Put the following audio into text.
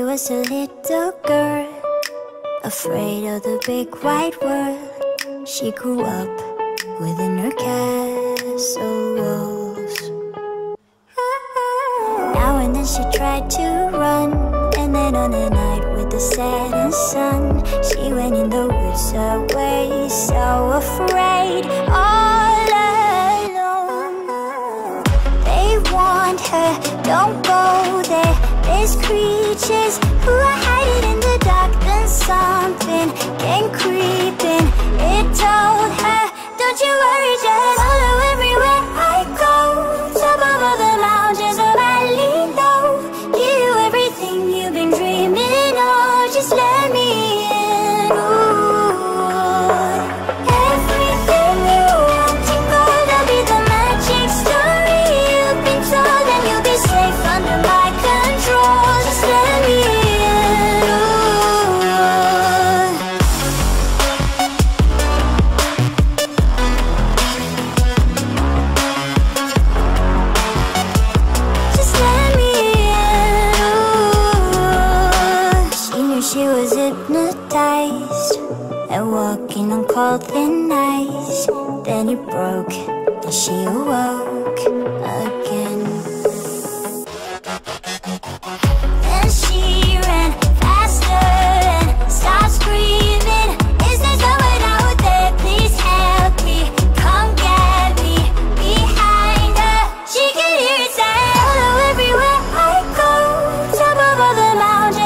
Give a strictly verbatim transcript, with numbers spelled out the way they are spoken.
was a little girl, afraid of the big wide world. She grew up within her castle walls. Now and then she tried to run, and then on a night with the setting sun, she went in the woods away, so afraid, all alone. They warned her, don't go there, there's creatures who are hiding in the dark. Then something came creeping, it told her, don't you worry, just follow everywhere I go. Top of all the mountains of valley low, give you everything you've been dreaming of, just let me in. Ooh. Everything you want to go, there'll be the magic story you've been told, and you'll be safe under my control, just let me in. Ooh. Just let me in. Ooh. She knew she was hypnotized and walking on cold thin ice. Then it broke and she awoke again. Then she ran faster and started screaming, is there someone out there? Please help me, come get me. Behind her, she could hear it say, follow everywhere I go. Top of all the mountains